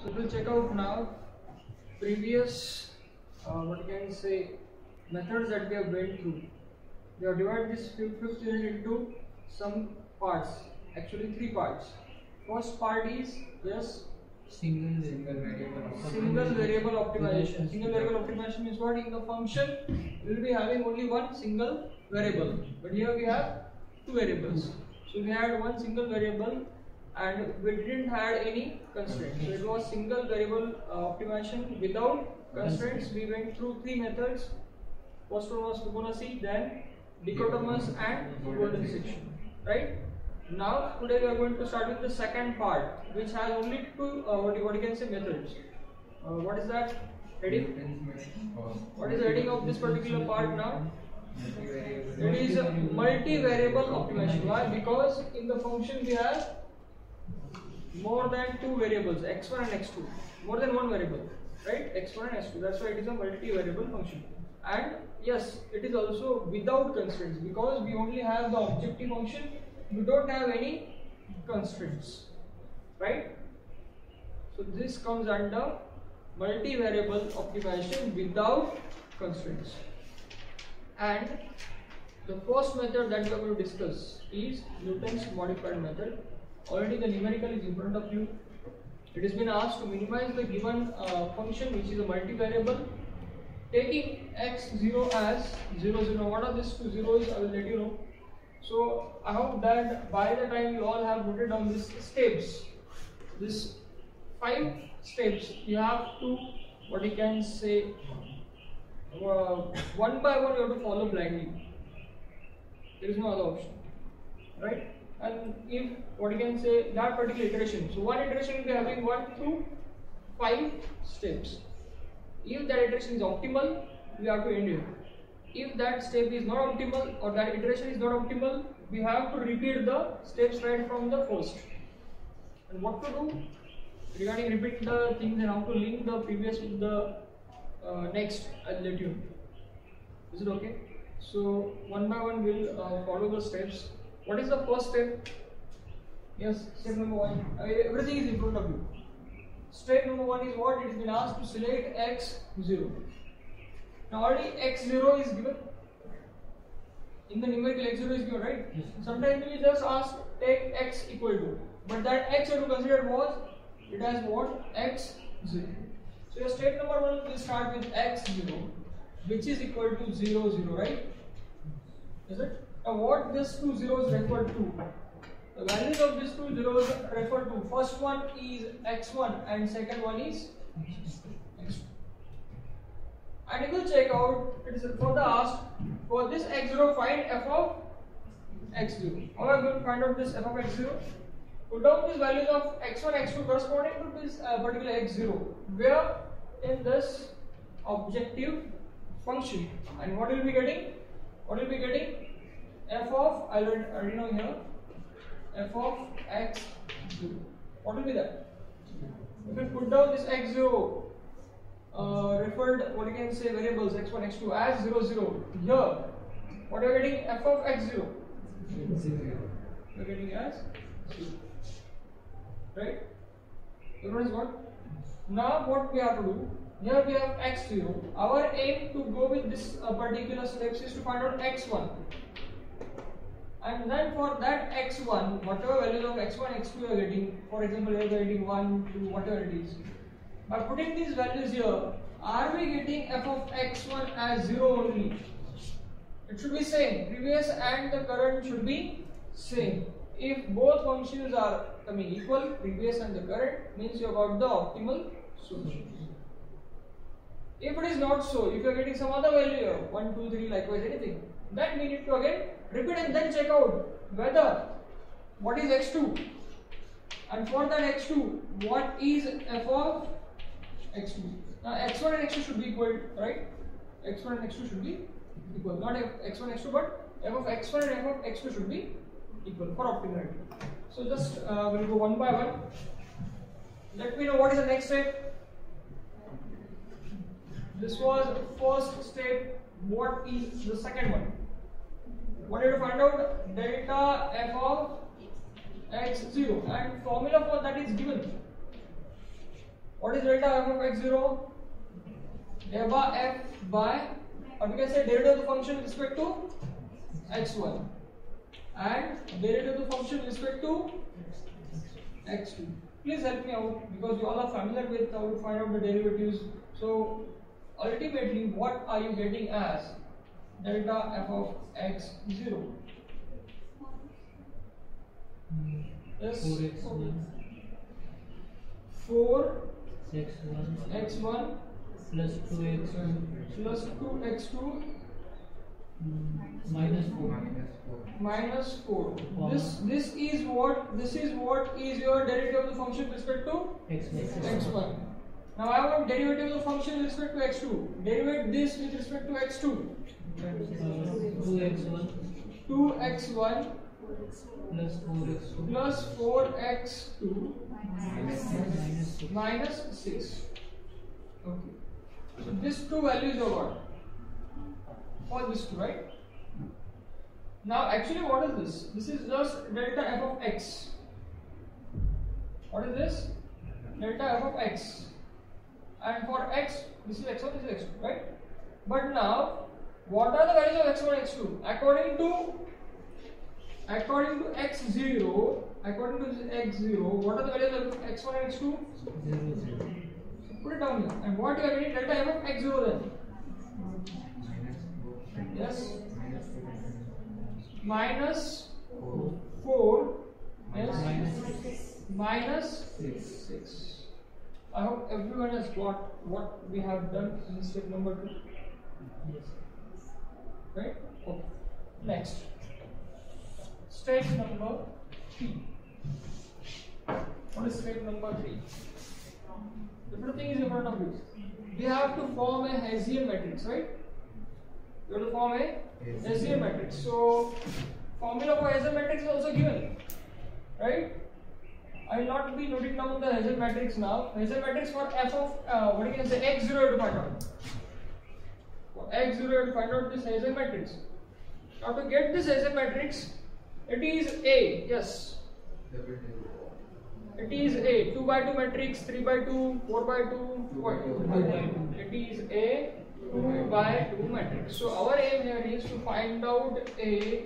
So we'll check out now previous what you can say methods that we have went through. We have divided this fifth unit into some parts, actually three parts. First part is yes, single variable optimization. Single variable optimization means what? In the function we will be having only one single variable, but here we have two variables. So we had one single variable and we didn't have any constraints. So it was single variable optimization without constraints. We went through three methods. First one was Fibonacci, then dichotomous and golden section. Right? Now today we are going to start with the second part, which has only two what you can say methods. What is that? Heading? What is the heading of this particular part now? It is a multivariable optimization. Why? Because in the function we have more than two variables, x1 and x2. More than one variable, right? x1 and x2. That's why it is a multivariable function. And yes, it is also without constraints because we only have the objective function. We don't have any constraints, right? So this comes under multivariable optimization without constraints. And the first method that we are going to discuss is Newton's modified method. Already the numerical is in front of you. It has been asked to minimize the given function, which is a multivariable, taking x0 as 0, 0. What are these two zeros? I will let you know. So I hope that by the time you all have noted down these steps, this 5 steps, you have to what you can say one by one you have to follow blindly. There is no other option, right? And if what you can say that particular iteration, so one iteration will be having 1 through 5 steps. If that iteration is optimal, we have to end here. If that step is not optimal or that iteration is not optimal, we have to repeat the steps right from the first. And what to do regarding repeat the things and how to link the previous with the next, I'll let you know. Is it okay? So one by one we'll follow the steps. What is the first step? Yes, step number 1. Everything is in front of you. Step number 1 is what? It has been asked to select x0. Now already x0 is given. In the numerical x0 is given, right? Yes. Sometimes we just ask take x equal to, but that x you have to consider was it has what? x0. So your step number 1 will start with x0, which is equal to 0, 0, right? Is it? Now what these two zeros refer to? The values of these two zeros refer to, first one is x1 and second one is x2. And if you check out, it is further asked for this x0 find f of x0. How are we going to find out this f of x0? Put down these values of x1, x2 corresponding to this particular x0, where in this objective function. And what will be getting? What will be getting? F of, I already know here, f of x0. What will be that? If we put down this x0 referred what you can say variables x1, x2 as 0, 0, here what are you getting? F of x0 0. You are getting as 0, right? Everyone is what? Now what we have to do, here we have x0. Our aim to go with this particular steps is to find out x1. And then for that x1, whatever values of x1, x2 you are getting, for example, you are getting 1, 2, whatever it is. By putting these values here, are we getting f of x1 as 0 only? It should be same. Previous and the current should be same. If both functions are coming equal, previous and the current, means you have got the optimal solution. If it is not so, if you are getting some other value here, 1, 2, 3, likewise anything, then we need to again repeat and then check out whether what is x2, and for that x2 what is f of x2. Now x1 and x2 should be equal, right? x1 and x2 should be equal, not x1 x2, but f of x1 and f of x2 should be equal for optimality. So just we'll go one by one. Let me know what is the next step. This was first step. What is the second one? What do you find out? Delta f of x0, and formula for that is given. What is delta f of x0? Delta f by, or we can say derivative of the function with respect to x1 and derivative of the function with respect to x2. Please help me out because you all are familiar with how to find out the derivatives. So ultimately, what are you getting as delta f of x0? Yes. 4x1 4x1 plus 2x2 plus 2x2 minus 4. minus 4. This is what is your derivative of the function with respect to x1. Now I want derivative of the function with respect to x2. Derivate this with respect to x2. 2x1 plus 4x2 minus 6. Okay. So these two values are what? For this two, right? Now actually what is this? This is just delta f of x. What is this? Delta f of x. And for x, this is x1, this is x2, right? But now, what are the values of x1 and x2? According to x0, what are the values of x1 and x2? 0, 0. Put it down here. And what you are getting delta f of x0 then? Yes. Minus 4. Yes. Minus 6. I hope everyone has got what we have done in step number 2. Yes. Right? Okay. Next. Step number 3. What is step number 3? Different thing is in front of you. We have to form a Hessian matrix, right? We have to form a Hessian matrix. So, formula for Hessian matrix is also given, right? I will not be noting down the Hessian matrix now. Hessian matrix for f of what you can say x0 you have to find out. For x0 you have to find out this Hessian matrix. Now to get this Hessian matrix, it is A. Yes. It is A. 2 by 2 matrix, 3 by 2, 4 by 2, 2 by 2. It is A 2 by 2 matrix. So our aim here is to find out a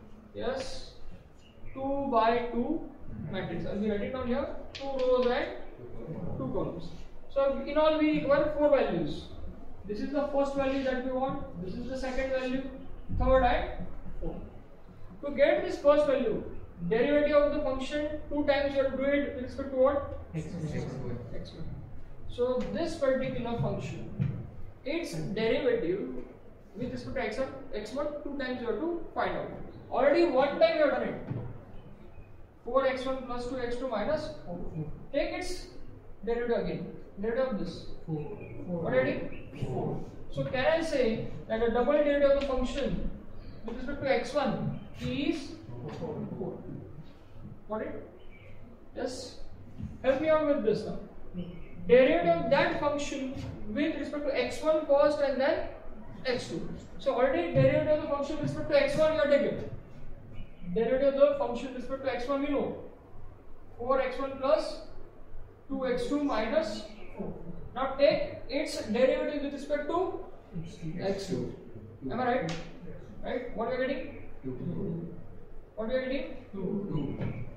2 by 2 matrix. I'll be writing down here 2 rows and 2 columns. So in all we require 4 values. This is the first value that we want. This is the second value, third and fourth. To get this first value, derivative of the function 2 times you have to do it with respect to what? x1. So this particular function, its derivative with respect to x1 2 times you have to find out. Already one time you have done it. 4x1 plus 2x2 minus 4. Take its derivative again. Derivative of this. 4. What are you? 4. So can I say that the double derivative of the function with respect to x1 is 4. Got it? Yes. Help me out with this now. Derivative of that function with respect to x1 first and then x2. So already derivative of the function with respect to x1 you are taking. Derivative of the function with respect to x1 we know. 4x1 plus 2x2 minus 4. Now take its derivative with respect to x2. Am I right? Right? What are we getting? 2. What are we getting? 2.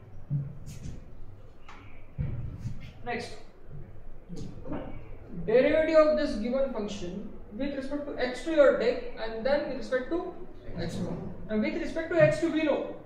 Next. Derivative of this given function with respect to x2 you are take and then with respect to x1. Now with respect to x2 we know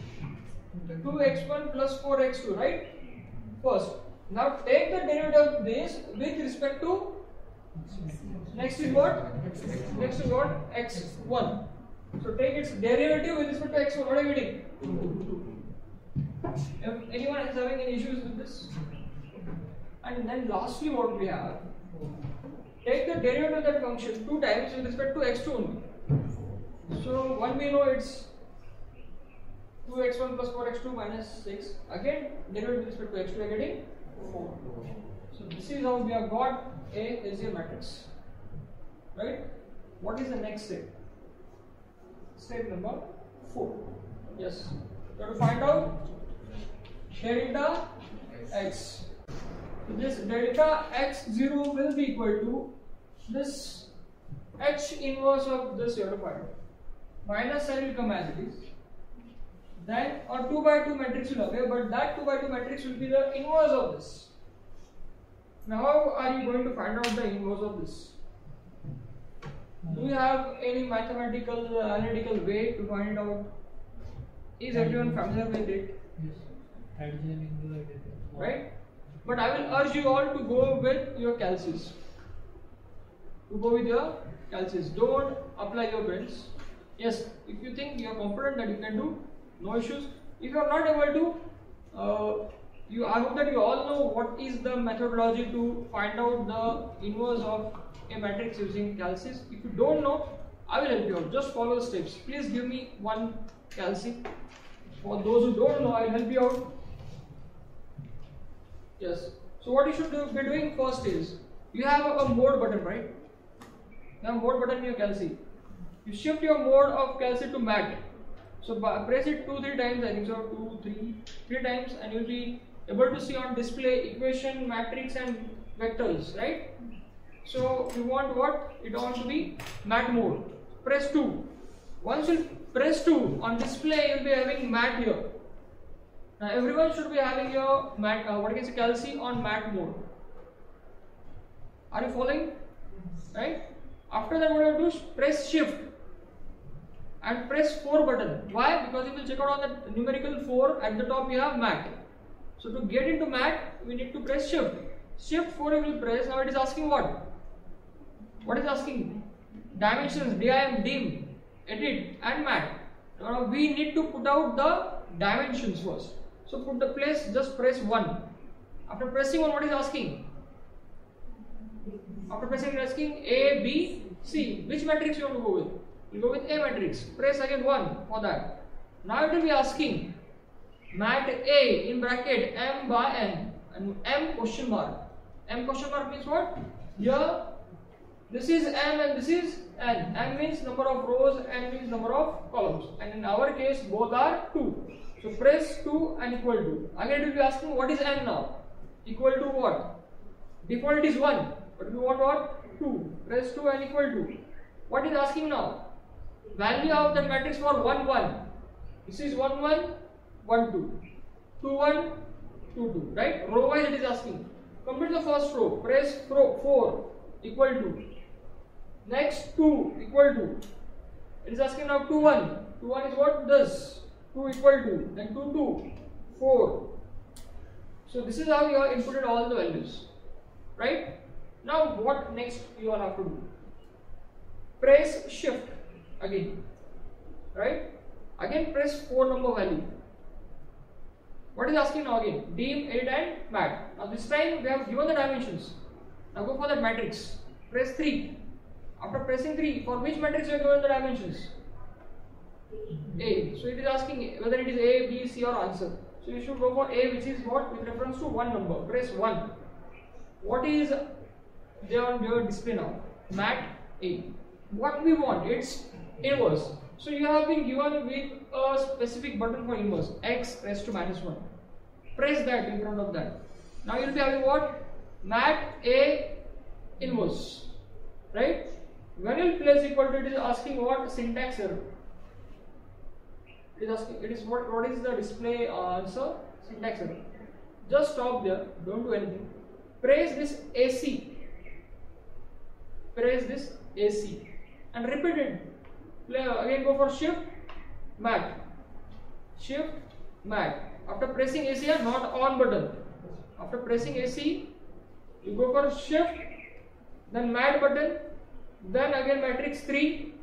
2x1 plus 4x2, right? First. Now take the derivative of this with respect to next is what? Next is what? x1. So take its derivative with respect to x1. What are you getting? 2. If anyone is having any issues with this? And then lastly what we have, take the derivative of that function 2 times with respect to x2 only. So one we know it's 2x1 plus 4x2 minus 6. Again derivative with respect to x2 we are getting 4. So this is how we have got a Hessian matrix. Right? What is the next step? Step number 4. Yes. You have to find out delta x. So this delta x0 will be equal to this h inverse of this you have to find. Minus sign will come as it is. Then our 2 by 2 matrix will appear, but that 2 by 2 matrix will be the inverse of this. Now how are you going to find out the inverse of this? Do you have any mathematical analytical way to find it out? Is everyone familiar with it? Yes. Addition into addition. Right? But I will urge you all to go with your calculus. Don't apply your brains. Yes, if you think you are confident that you can do, no issues. If you are not able to, I hope that you all know what is the methodology to find out the inverse of a matrix using calculus. If you don't know, I will help you out. Just follow the steps. Please give me one calculus. For those who don't know, I will help you out. Yes. So what you should be doing first is, you have a mode button, right? You have a mode button in your calculus. You shift your mode of calculus to mat. So press it 2-3 times. I think so. 3 times, and you'll be able to see on display equation, matrix, and vectors, right? So you want what? It wants to be mat mode. Press 2. Once you press 2 on display, you'll be having mat here. Now everyone should be having your mat, calculus on mat mode. Are you following? Right? After that, what you do is press shift and press 4 button. Why? Because you will check out on the numerical 4 at the top. You have mat. So to get into mat, we need to press shift. Shift 4 you will press. Now it is asking what? What is asking? Dimensions, dim, edit, and mat. Now we need to put out the dimensions first. So put the place, just press 1. After pressing 1, what is asking? After pressing, it is asking A, B, C. Which matrix you want to go with? You go with A matrix. Press again 1 for that. Now it will be asking mat A in bracket M by N and M question mark. M question mark means what? Here this is M and this is N. M means number of rows, N means number of columns. And in our case, both are 2. So press 2 and equal to. Again it will be asking what is N now? Equal to what? Default is 1. But we want what? 2. Press 2 and equal to. What is asking now? Value of the matrix for 1, 1. This is 1, 1, 1, 2. 2, 1, 2, 2. Right? Row wise it is asking. Complete the first row. Press 4 equal to. Next 2 equal to. It is asking now 2, 1. 2, 1 is what? This. 2 equal to. Then 2, 2. 4. So this is how you have inputted all the values. Right? Now what next you all have to do? Press shift again. Right? Again press 4 number value. What is asking now again? Dim, edit, and mat. Now this time we have given the dimensions. Now go for that matrix. Press 3. After pressing 3, for which matrix you are given the dimensions? A. So it is asking whether it is A, B, C or answer. So you should go for A, which is what? With reference to 1 number. Press 1. What is there on your display now? Mat A. What we want? It's inverse. So you have been given with a specific button for inverse. X press to -1. Press that in front of that. Now you will be having what? Mat A inverse. Right? When you place equal to, it is asking what? Syntax error. It is asking, it is what is the display answer? Syntax error. Just stop there. Don't do anything. Press this AC. Press this AC. And repeat it. Again go for shift, mat. Shift, mat. After pressing AC, not on button. After pressing AC, you go for shift, then mat button, then again matrix 3.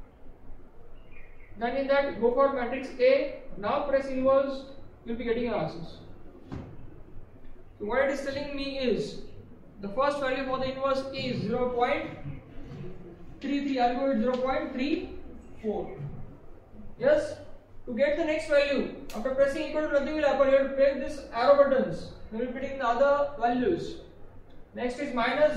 Then in that go for matrix A. Now press inverse, you will be getting your answers. So what it is telling me is the first value for the inverse is 0.33. I will go with 0.34. Yes. To get the next value, after pressing equal to, nothing will happen. You have to press this arrow buttons. You will be putting the other values. Next is minus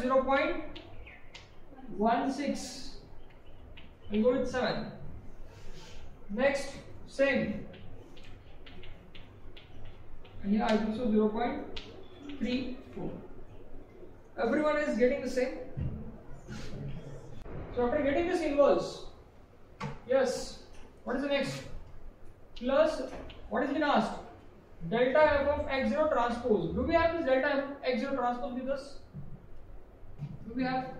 0.16. We go with 7. Next, same. And here I think so 0.34. Everyone is getting the same. So after getting this inverse, yes, what is the next? Plus, what is been asked? Delta f of x0 transpose. Do we have this delta f of x0 transpose with us? Do we have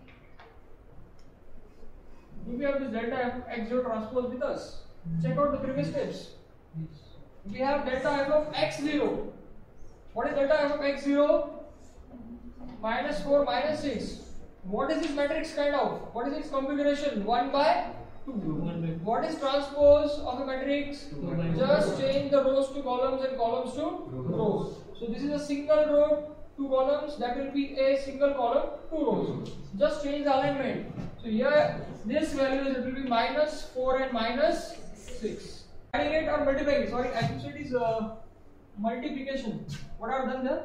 this delta f of x0 transpose with us? Check out the previous steps. We have delta f of x0. What is delta f of x0? Minus 4 minus 6. What is this matrix kind of? What is its configuration? 1 by 2. What is transpose of a matrix? Just change the rows to columns and columns to rows. So this is a single row, 2 columns. That will be a single column, 2 rows. Just change the alignment. So here this value it will be minus 4 and minus 6. Adding it or multiplying. Sorry, actually it is multiplication. What I have done there?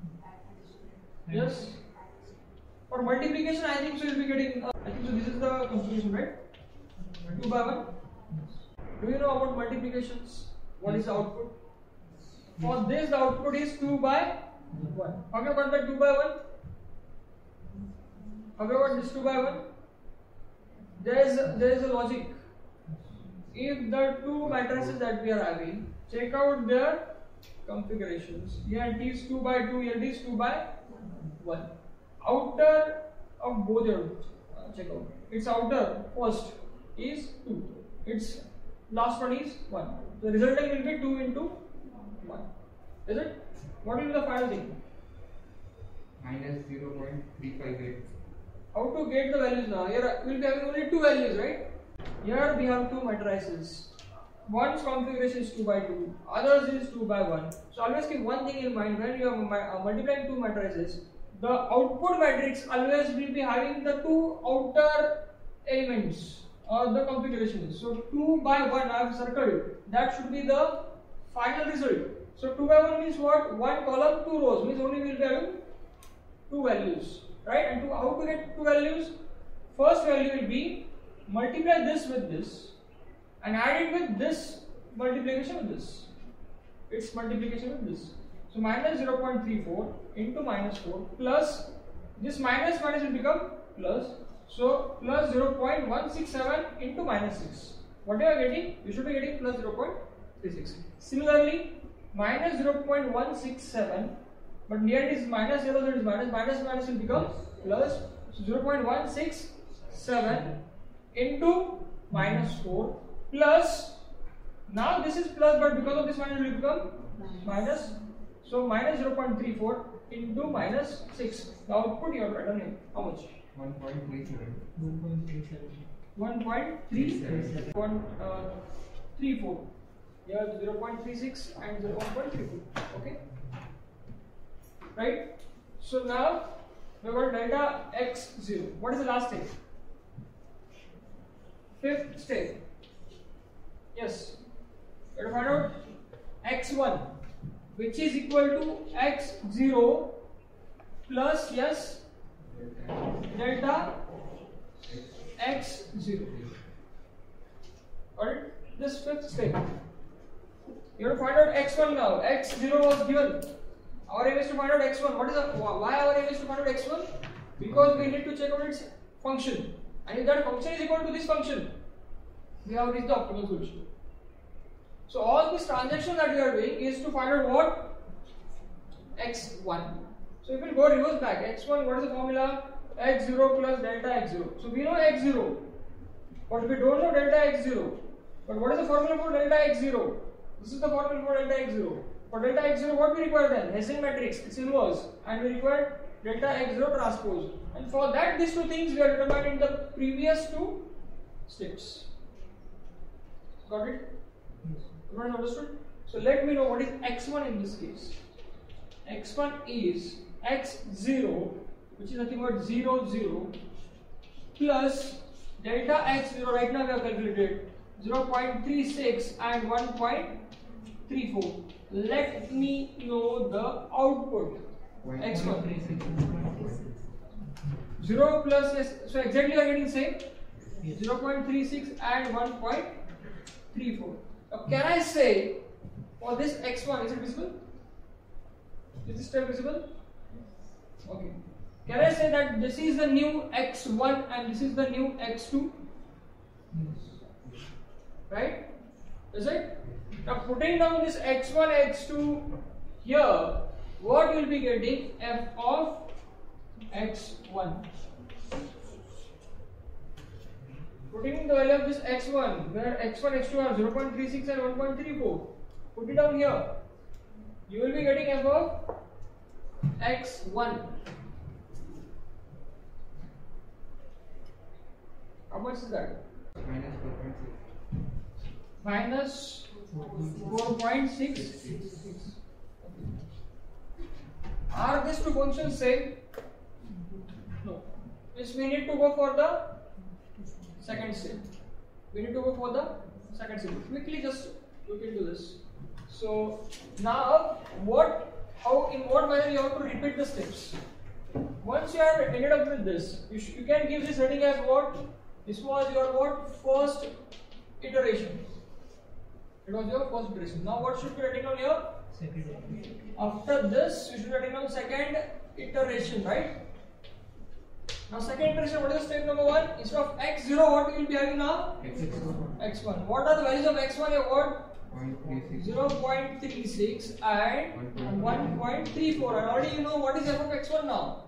Yes. For multiplication, I think so you'll be getting. I think so. This is the configuration, right? 2 by 1. Do you know about multiplications? What is the output? For this, the output is 2 by 1. How can I convert 2 by 1? How can I convert this 2 by 1? There is a logic. If the two matrices that we are having, check out their configurations. Here it is 2 by 2. Here it is 2 by 1. Outer of both your check out. Its outer first is 2. Its last one is 1. The resulting will be 2 into 1. Is it? What will be the final thing? Minus 0.358. How to get the values now? Here we will be having only 2 values, right? Here we have 2 matrices. One's configuration is 2 by 2, others is 2 by 1. So always keep one thing in mind: when you are multiplying 2 matrices, the output matrix always will be having the 2 outer elements or the configurations. So 2 by 1 I have circled. That should be the final result. So 2 by 1 means what? 1 column, 2 rows. Means only we will be having 2 values, right? And how to get 2 values? First value will be multiply this with this and add it with this multiplication with this. It's multiplication with this. So minus 0.34 into minus 4 plus this minus will become plus. So plus 0.167 into minus 6. What you are getting? You should be getting plus 0.36. Similarly, minus 0.167, but here it is minus 0, so it is minus will become plus. So 0.167 into minus 4 plus, now this is plus, but because of this minus will become minus. So minus 0.34 into minus 6. The output you have written how much? 1.37. 1.37. 1.34. Here 0.36 and 1.34. Okay. Right. So now we have got delta x0. What is the last step? Fifth step. Yes. We have to find out x1, which is equal to x0 plus yes delta x0. Alright, this fifth step. You have to find out x1 now. x0 was given. Our aim is to find out x1. What is the why our aim is to find out x1? Because we need to check out its function. And if that function is equal to this function, we have reached the optimal solution. So all this transaction that we are doing is to find out what? x1. So if we go reverse back, x1, what is the formula? x0 plus delta x0. So we know x0, but we don't know delta x0. But what is the formula for delta x0? This is the formula for delta x0. For delta x0, what we require then? Hessian matrix, its inverse, and we require delta x0 transpose. And for that, these two things we are determined in the previous 2 steps. Got it? Everyone understood? So let me know what is x1 in this case. x1 is x0, which is nothing but 0, 0, plus delta x0, right now we have calculated 0.36 and 1.34. Let me know the output. x1. 0 plus, yes, so exactly you are getting the same. 0.36 and 1.34. Now can I say for this x1, is it visible? Is this term visible? Okay. Can I say that this is the new x1 and this is the new x2? Right? Is it? Now putting down this x1, x2 here, what you will be getting? F of x1. Putting the value of this x1, where x1, x2 are 0.36 and 1.34. Put it down here. You will be getting f of x1. How much is that? Minus 4.6. Minus 4.6. Are these two functions same? No. Means we need to go for the second step. We need to go for the second step. Quickly just look into this. So now in what manner you have to repeat the steps. Once you are ended up with this, you can give this heading as what? This was your what? First iteration. It was your first iteration. Now what should be written on here? Second. After this, you should write down second iteration, right? Now second iteration, what is step number 1? Instead of x0, what you will be having now? x1. What are the values of x1? You got 0.36 and 1.34. And already you know what is f of x1 now?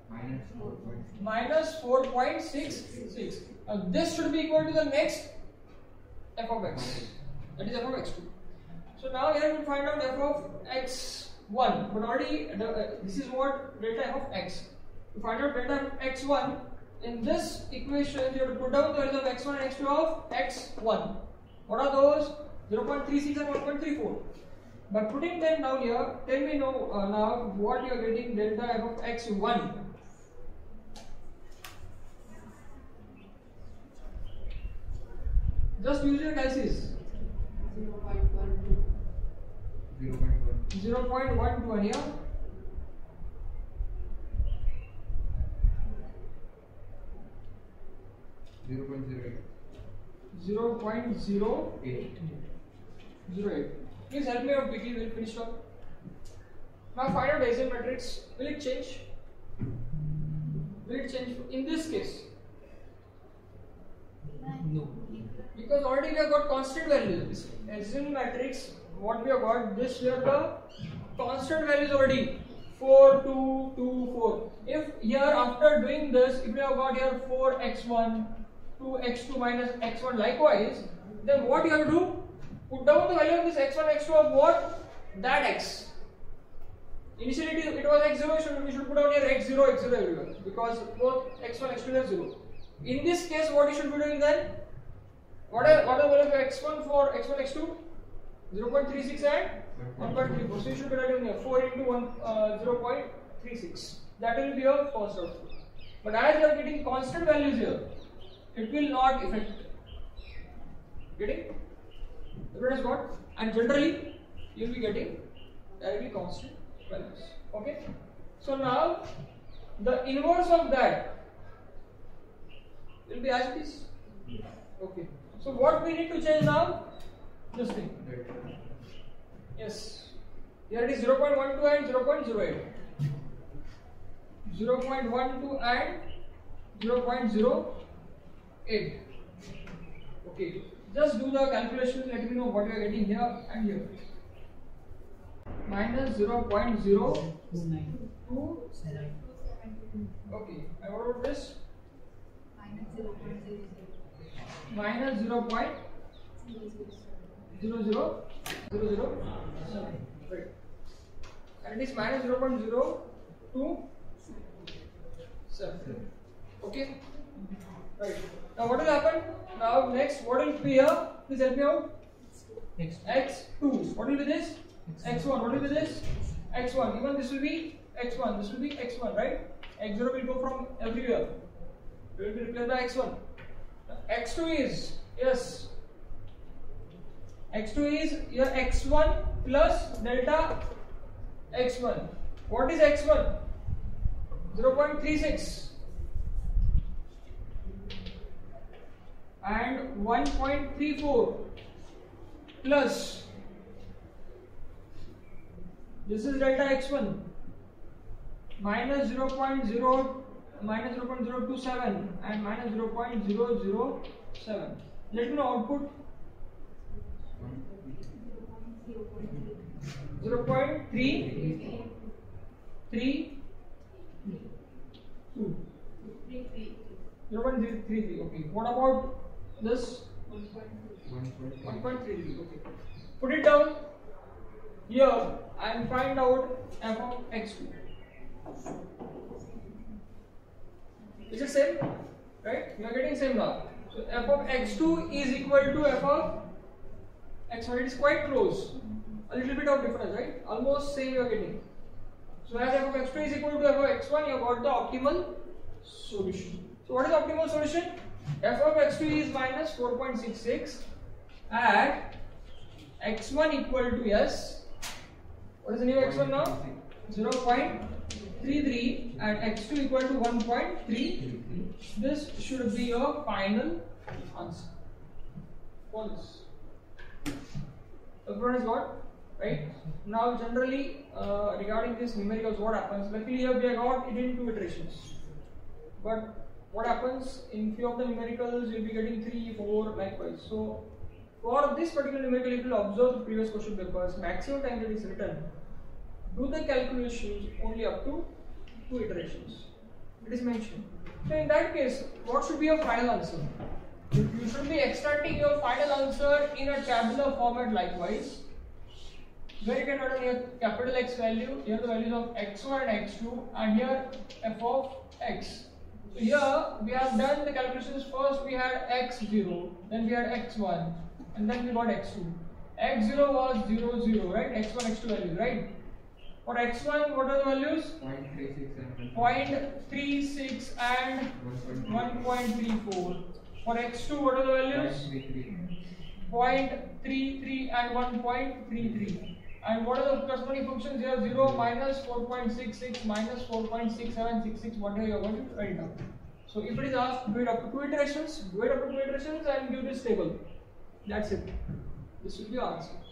Minus 4.66. Now this should be equal to the next f of x. That is f of x2. So now here we will find out f of x1. But already this is what delta f of x. To find out delta f of x1, in this equation you have to put down the values of x1 and x2 of x1. What are those? 0.36 and 1.34. By putting them down here, tell me now what you are getting delta f of x1. Just use your calculus. 0.12 here. 0.08. Please help me out quickly, we'll finish up. Now find out Bayesian matrix. Will it change? Will it change in this case? No. Because already we have got constant values. Bayesian matrix, what we have got, this here the constant values already. 4, 2, 2, 4. If here after doing this, if we have got here 4x1, 2x2 minus x1 likewise, then what you have to do? Put down the value of this x1, x2 of what? That x. Initially it was x0, we should put down here x0, x0 everywhere. Because both x1, x2 are 0. In this case, what you should be doing then? What are the value of x1 for x1, x2? 0.36 and 1.34. So you should be writing here 4 into 0.36. That will be your first output. But as you are getting constant values here, it will not affect. Getting? Everyone has got? And generally, you will be getting directly constant values. Okay? So now, the inverse of that will be as it is. Okay. So what we need to change now? This thing. Yes. Here it is 0.12 and 0.08. 0.12 and 0.08. Okay. Just do the calculation. Let me know what you are getting here and here. Minus 0.029. Okay. And what about this? Minus 0.0007. Right. And it is minus 0.027. Okay. Right. Now what will happen? Now next, what will be here? Please help me out. X2. What will be this? X1. What will be this? X1. Even this will be X1. This will be X1, right? X0 will go from everywhere. It will be replaced by X1. X2 is, yes. X2 is your X1 plus delta X1. What is X1? 0.36 and 1.34 plus this is delta X1. minus 0.027 and minus 0.007. Let me know output. 0.332. Okay. What about this? 1.33. Okay. Put it down here and find out f of x2. Is it same? Right? You are getting same now. So f of x2 is equal to f of x1. It is quite close. A little bit of difference, right? Almost same you are getting. So as f of x2 is equal to f of x1, you have got the optimal solution. So what is the optimal solution? F of x2 is minus 4.66 at x1 equal to s. What is the new x1 now? 0.33 and x2 equal to 1.3. This should be your final answer. False. Everyone has got, right? Now generally regarding this numericals, what happens? Luckily here we have got it in 2 iterations. But what happens in few of the numericals you'll be getting 3, 4 likewise. So for this particular numerical, if you observe the previous question papers, maximum time that is written, do the calculations only up to 2 iterations. It is mentioned. So in that case, what should be your final answer? You should be extracting your final answer in a tabular format likewise, where you can write here capital X value, here the values of x1 and x2, and here f of x. So here we have done the calculations. First we had x0, then we had x1, and then we got x2. x0 was 0, 0, right? x1, x2 values, right? For x1, what are the values? 0.36 and 1.34. For x2, what are the values? 0.33 and 1.33. And what are the corresponding functions here? 0, minus 4.66, minus 4.6766, whatever you are going to write down. So if it is asked, do it up to 2 iterations, do it up to 2 iterations and give this table. That's it. This will be your answer.